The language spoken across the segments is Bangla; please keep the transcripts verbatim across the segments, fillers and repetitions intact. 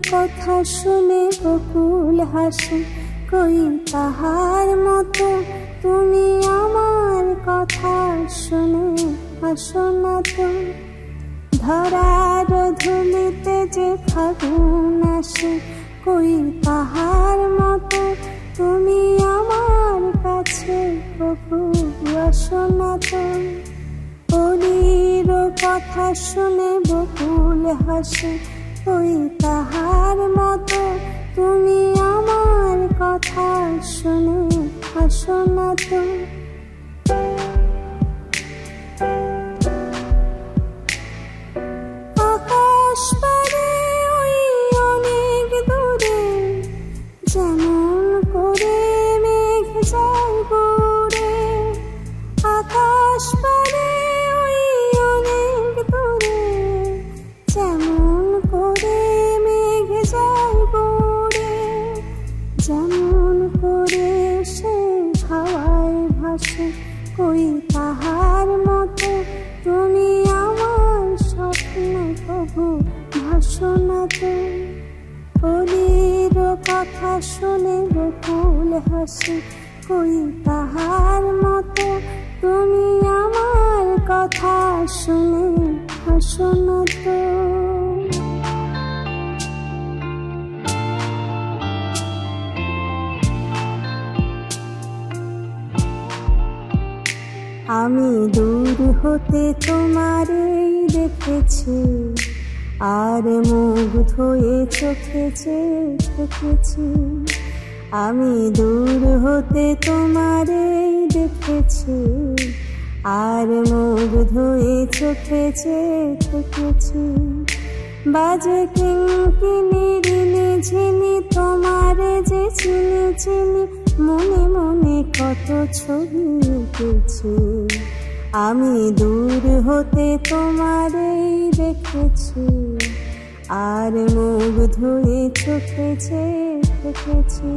কথা শুনে বকুল হাসে, কই তাহার মতো তুমি আমার কথা শুনে হাসো না তো। ধরার ধুলিতে যে ফাগুন আসে, কই তাহার মতো তুমি আমার কাছে কবু আসো না তো। পরীর কথা শুনে বকুল হাসে, কই তাহার মতো তুমি আমার কথা শুনে হাসো না তো। আকাশ পারে ওই অনেক দূরে, যেমন করে মেঘ যায় ঘুরে। আকাশ পারে ওই অনেক দূরে, যেমন করে মেঘ যায় ঘুরে। যেমন করে সে হাওয়ায় ভাসে, কই তাহার মতো তুমি আমার স্বপ্নে কবু ভাসো না তো। পরীর কথা শুনে বকুল হাসে, কই তাহার মতো তুমি আমার কথা শুনে হাসো না তো। আমি দূর হতে তোমারই দেখেছি, আর মুগ্ধ হয়ে চোখে চেয়ে থেকেছি। আমি দূর হতে তোমারই দেখেছি, আর মুগ্ধ হয়ে চোখে চেয়ে থেকেছি। বাজে কিঙ্কিনি ঝিনি তোমারে যে চিনি চিনি, মনে মনে কত ছবি এঁকেছি। আমি দূর হতে তোমারই দেখেছি, আর মুগ্ধ হয়ে চোখে চেয়ে থেকেছি।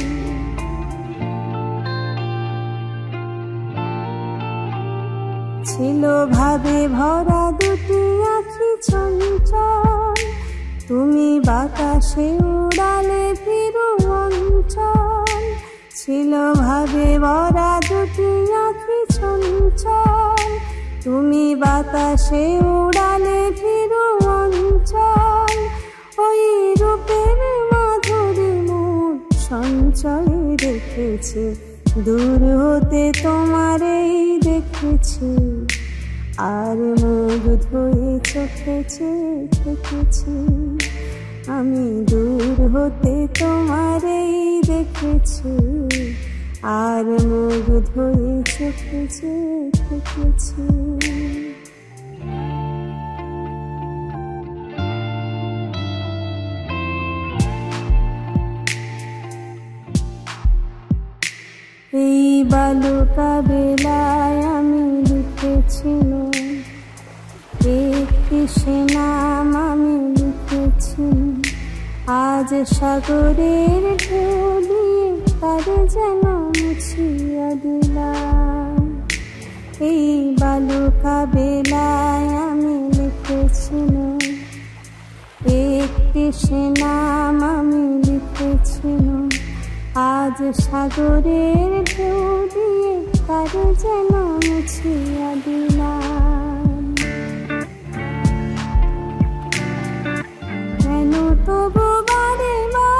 ছিল ভাবে ভরা দুটি আঁখি চঞ্চল, তুমি বাতাসে উড়ালে ফিরু অঞ্চল। ছিল ভাবে ভরা দুটি আঁখি চঞ্চল, তুমি বাতাসে উড়ালে ফিরু অঞ্চল। ওই রূপের মাধুরী মুখ সঞ্চয় রেখেছি, দূর হতে তোমারই দেখেছি, আর মুগ্ধ হয়ে চোখে চেয়ে থেকেছি। আমি দূর হতে তোমারই দেখেছি, আর মুগ্ধ হয়ে চোখে চেয়ে থেকেছি। এই বালুকা বেলায় আমি লিখেছিলাম, একটি সে নাম আমি লিখেছিলাম। আজ সাগরের ঢেউ দিয়ে তার যেন মুছিয়া দিলাম। এই বালুকা বেলায় আমি লিখেছিলাম, একটি সে নাম আমি লিখেছিলাম। আজ সাগরের ঢেউ দিয়ে তার যেন মুছিয়া দিলাম। কেন তবু বারে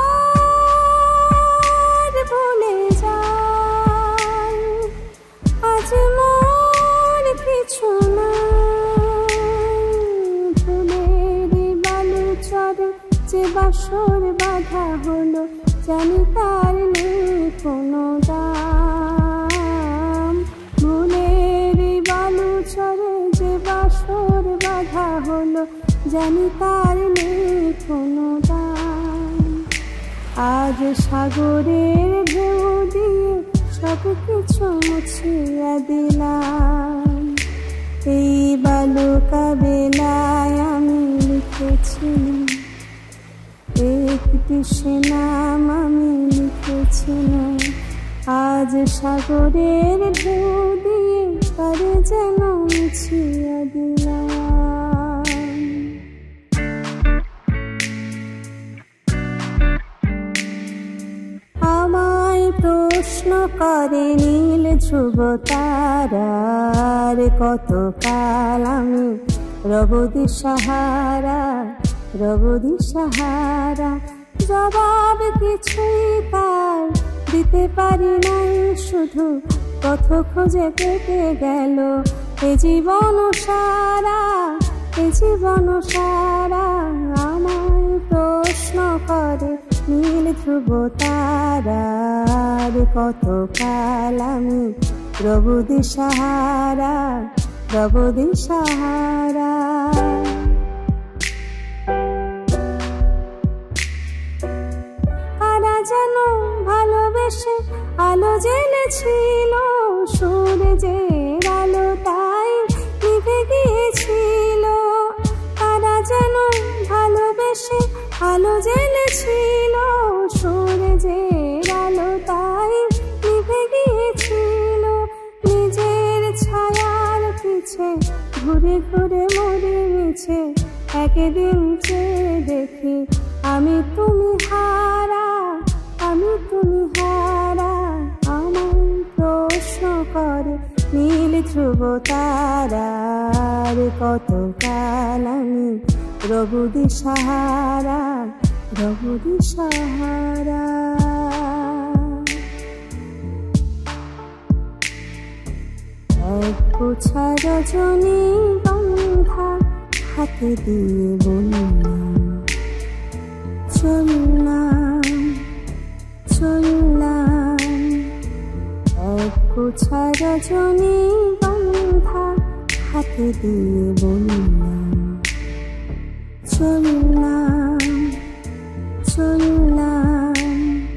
বার ভুলে যাই, আজ মোর কিছু নাই। ফুলের বালু চরে যে বাসর বাঁধা হলো, জানি তার নেই কোনো দাম। ফুলের বালু চরে যে বাসর বাঁধা হলো, জানি তার নেই কোনো দাম। আজ সাগরের ঢেউ দিয়ে সব কিছু মুছিয়া দিলাম। এই বালুকা বেলায় আমি লিখেছিলাম, একটি সে নাম আমি লিখেছিলাম। আজ সাগরের ঢেউ দিয়ে তার যেন মুছিয়া দিলাম। প্রশ্ন করে নীল ধ্রুব তারার, কত কাল আমি রব দিশাহারা, রব দিশাহারা। জবাব কিছুই তার দিতে পারি নাই, শুধু পথ খুঁজে কেটে গেল এ জীবন সারা, এ জীবন সারা। আমায় প্রশ্ন করে নীল ধ্রুব তারার, কত কাল আমি রব দিশাহারা, রব দিশাহারা। কারা যেন ভালোবেসে আলো জ্বেলেছিল, সূর্যের আলো তাই নিভে গিয়েছিল। কারা যেন ভালোবেসে আলো জ্বেলেছিল, সূর্যের আলো তাই নিভে গিয়েছিল। নিজের ছায়ার পিছে ঘুরে ঘুরে মরে মিছে, একদিন চেয়ে দেখি আমি তুমি হারা, আমি তুমি হারা। আমায় প্রশ্ন করে নীল ধ্রুব তারার, কত কাল আমি রব দিশাহারা, রব দিশাহারা। এক গোছা রজনী গন্ধা হাতে দিয়ে বললাম, চললাম চললাম। এক গোছা রজনী গন্ধা হাতে দিয়ে বললাম, চললাম চললাম।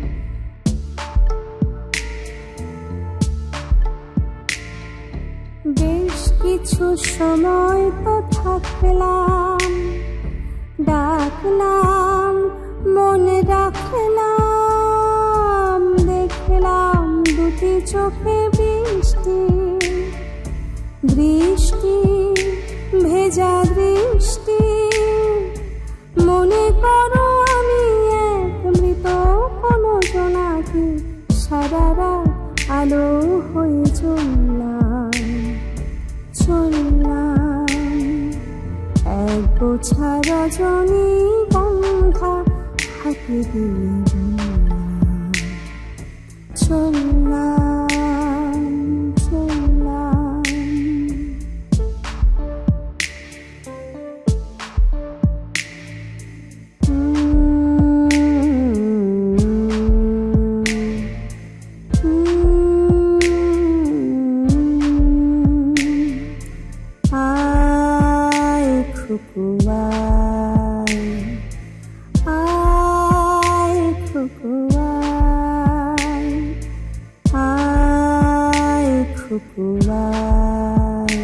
বেশ কিছু সময় তো থাকলাম, ডাকলাম মনে রাখলাম, দেখলাম দুটি চোখে বৃষ্টি, বৃষ্টি ভেজা বৃষ্টি। মনে করো আমি এক মৃত কোনো জোনাকি, সারা রাত আলো হয়ে চললাম, চললাম। এক গোছা রজনী গন্ধা হাতে দিয়ে বললাম, চললাম চললাম। খুকুয়াই আয়, খুকুয়াই আয়, খুকুয়াই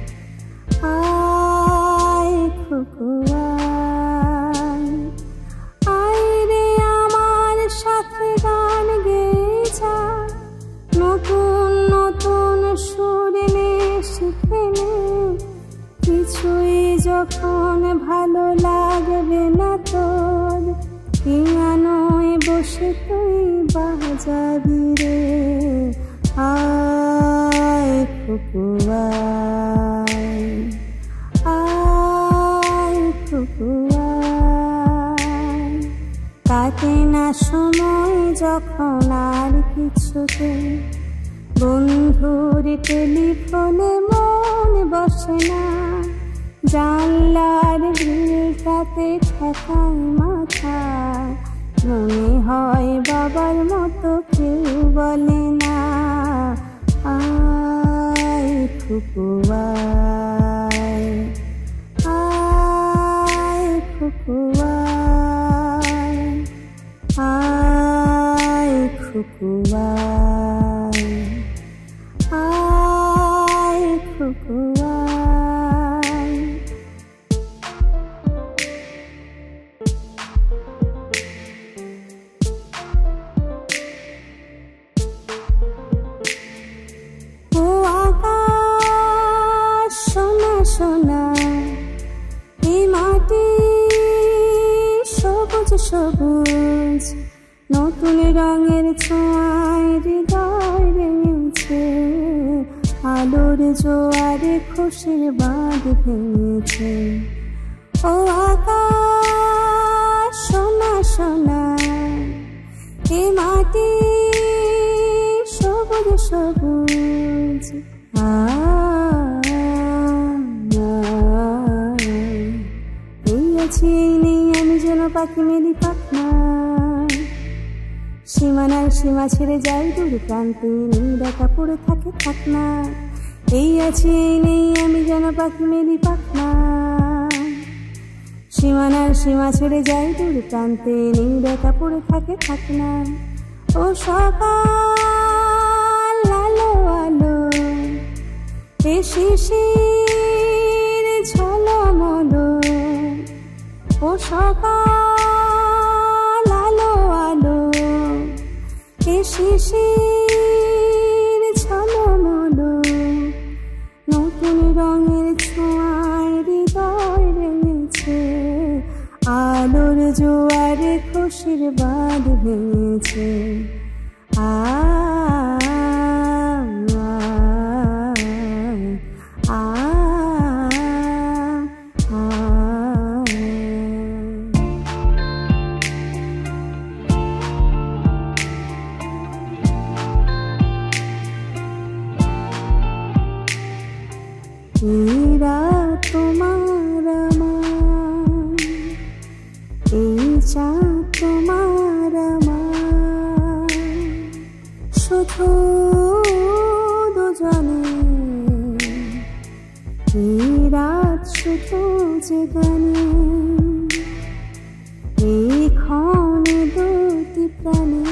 আয়, খুকুয়াই। আয় রে আমার সাথে গান গেয়ে যা, নতুন নতুন সুর নে শিখে নে। কিছুই যখন ভালো লাগবে না তোর, পিয়ানোয় বসে তুই বাজাবি রে। আয় খুকুয়াই আয়, খুকুয়াই। কাটে না সময় যখন আর কিছুতে, বন্ধুর টেলিফোনে মন বসে না। জানলার গ্রিলটাতে ঠেকায় মাথা, মনে হয় বাবার মতো কেউ বলে না। আয় খুকুয়াই আয়, খুকুয়াই আয়, খুকুয়াই আয়, খুকুয়াই। ও আকাশ সোনা সোনা, এই মাটি সবুজ সবুজ, নতুন রঙের ছোঁয়ায় হৃদয় আলোর জোয়ারে খুশির বাঁধ ভেঙেছে। ও আকাশ সোনা সোনা, এ মাটি সবুজ সবুজ। এই আছি এই নেই আমি যেন পাখি মেলি পাখনা, সীমানার সীমা ছেড়ে যাই দূর প্রান্তে, নেই দেখা পড়ে থাকে থাক না। এই আছি এই নেই আমি যেন পাখি মেলি পাখনা, সীমানার সীমা ছেড়ে যাই দূর প্রান্তে, নেই দেখা পড়ে থাকে থাক না। ও সকাল আলো আলো, এ শিশির ঝলমলো। ও সকাল আলো আলো, এ শিশির ঝলমলো। নতুন রঙের ছোঁয়ায় হৃদয় রেঙেছে, আলোর জোয়ারে খুশির বাঁধ ভেঙেছে। আ এই রাত তোমার আমার, এই চাঁদ তোমার আমার, শুধু দুজনে। এই রাত শুধু যে গানে, এই ক্ষণে দুটি প্রাণে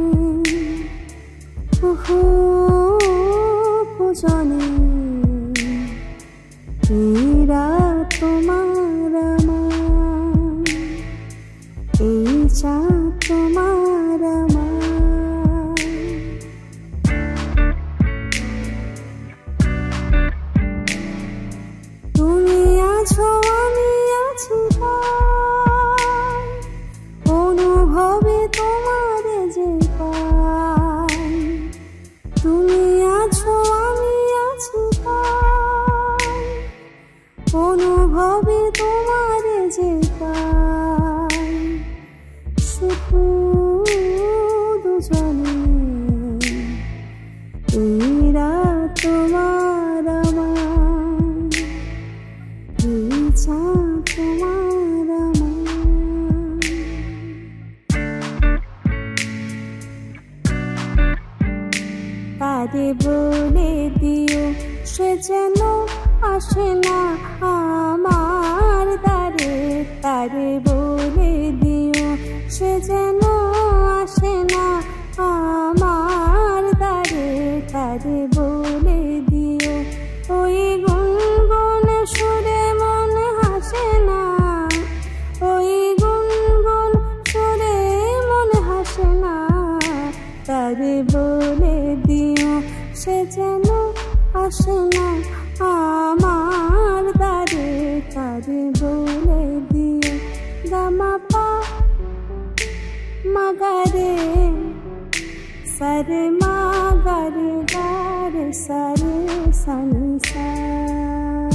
কুহু কুজনে। এই রাত তোমার আমার, এই চাঁদ তোমার আমার। তুমি আছো আমি আছি তাই, অনুভবে তোমার যে পাই। তুমি আছো আমি আছি তাই, অনুভবে তোমার যে পাই। শুধু দুজনে, এই রাত তোমার আমার, এই চাঁদ তোমার আমার। তারে বলে দিও সে যেন আসে না আমার দ্বারে, তারে বলে দিও সে যেন আসে না আমার দ্বারে। তারে বলে দিও ওই গুনগুন সুরে মন হাসে না, ওই গুনগুন সুরে মন হাসে না। তারে বলে দিও সে যেন আসে না আমার দ্বারে। তারে বলে দিও গামা পা মাগারে, সারে মাগারে গারে সারে সানি সা।